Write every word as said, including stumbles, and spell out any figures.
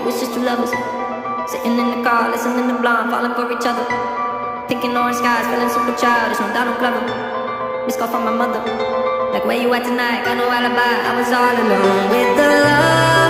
it's just two lovers sitting in the car, listening to Blonde, falling for each other. Picking orange skies, feeling super childish, no Donald Glover. Missed call from my mother, like where you at tonight, got no alibi. I was all alone with the love